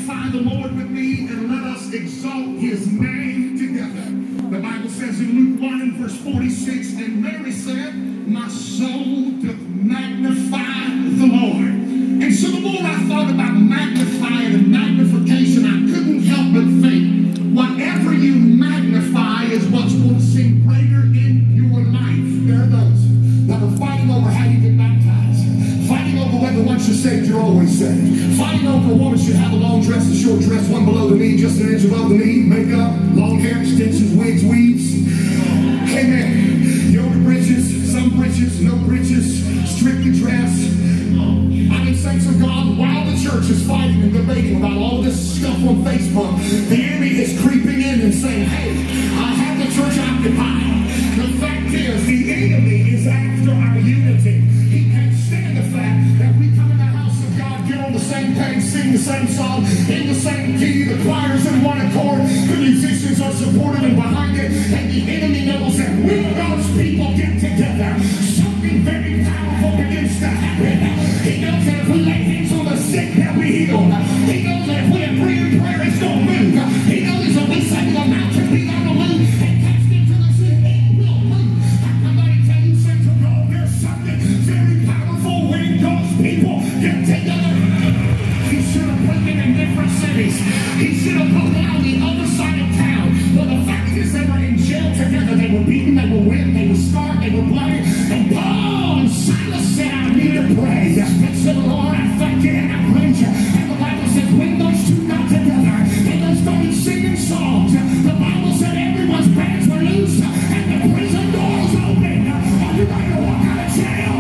magnify the Lord with me and let us exalt his name together. The Bible says in Luke 1 and verse 46, and Mary said, my soul doth magnify the Lord. And so the more I thought about magnifying and magnification, I couldn't help but think, whatever you magnify is what's going to seem greater in your life. There are those that are fighting over how you get baptized, fighting over whether once you're saved, you're always saved, fighting over a woman should have a long dress, a short dress, one below the knee, just an inch above the knee, makeup, long hair, extensions, wigs, weaves. Amen. Yoga britches, some britches, no britches, strictly dressed. I mean, saints of God, while the church is fighting and debating about all this stuff on Facebook, the enemy is creeping in and saying, hey, I have the church occupied. The fact is, the enemy is after our unity. He can't stand the fact that we come in the house of God, get on the same page, sing the same song, in the same key, the choir's in one accord, the musicians are supportive and behind it, and the enemy knows that when God's people get together, something very powerful begins to happen. He knows that if we lay hands on the sick, they'll be healed. He knows that if we agree in prayer, it's going to move. He knows that we say to the mountain, be on the move, and cast it to the sea, it will move. I'm going to tell you, saints of God, there's something very powerful when God's people get together. He should have put them in different cities. He should have put them on the other side of town. But the fact is, they were in jail together. They were beaten, they were whipped, they were scarred, they were bloody. And Paul and Silas said, I need to pray. And said, Lord, I thank you and I praise you. And the Bible says, when those two got together and they started singing songs, the Bible said everyone's bands were loose and the prison doors open. Are you ready to walk out of jail?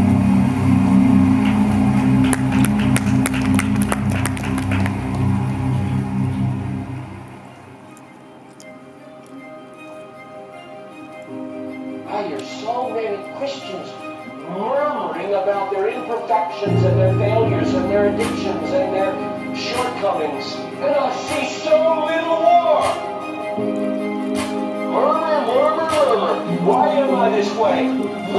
I hear so many Christians murmuring about their imperfections and their failures and their addictions and their shortcomings. And I see so little more. Murmur, murmur, murmur. Why am I this way?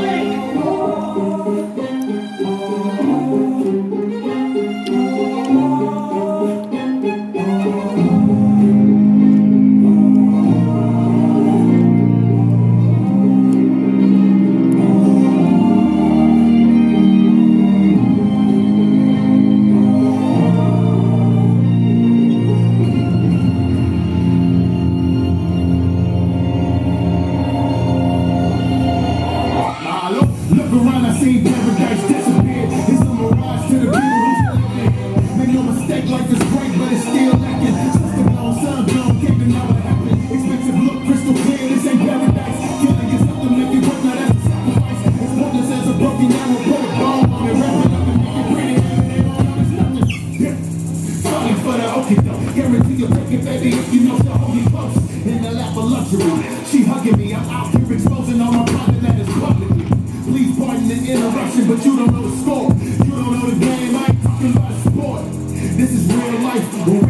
She hugging me, I'm out here exposing all my private matters publicly. Please pardon the interruption, but you don't know the score. You don't know the game, I ain't talking about a sport. This is real life.